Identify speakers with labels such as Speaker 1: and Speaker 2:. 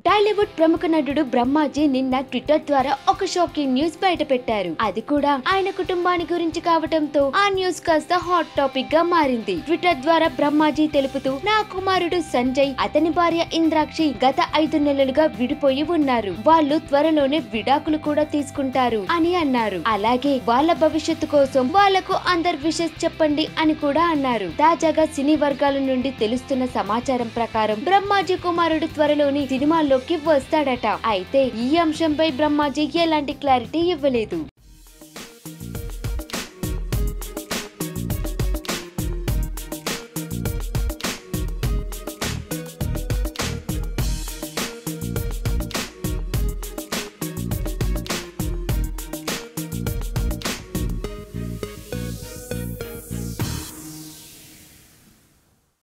Speaker 1: టాలీవుడ్ ప్రముఖ నటుడు బ్రహ్మాజీ నిన్న ట్విట్టర్ ద్వారా ఒక షాకింగ్ న్యూస్ బయట పెట్టారు. అది కూడా ఆయన కుటుంబాన్ని గురించి కావడంతో ఆ న్యూస్ కాస్త హాట్ టాపిక్ గా మారింది. ట్విట్టర్ ద్వారా బ్రహ్మాజీ తెలుపుతూ, నా కుమారుడు సంజయ్, అతని భార్య ఇంద్రాక్షి గత 5 నెలలుగా విడిపోయి ఉన్నారు. వాళ్ళు త్వరలోనే విడాకులు కూడా తీసుకుంటారు అని అన్నారు. అలాగే వాళ్ళ భవిష్యత్తు కోసం వాళ్లకు అందరు విషెస్ చెప్పండి అని కూడా అన్నారు. తాజాగా సినీ వర్గాల నుండి తెలుస్తున్న సమాచారం ప్రకారం బ్రహ్మాజీ కుమారుడు త్వరలోని సినిమాల్లోకి వస్తాడట. అయితే ఈ అంశంపై బ్రహ్మాజీ ఎలాంటి క్లారిటీ ఇవ్వలేదు.